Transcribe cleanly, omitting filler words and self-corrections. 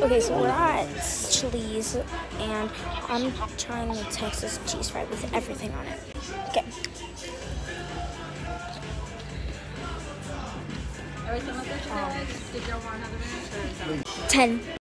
Okay, so we're at Chili's, and I'm trying the Texas cheese fry with everything on it. Okay. Everything with the eggs. Did you want another minute or is that 10.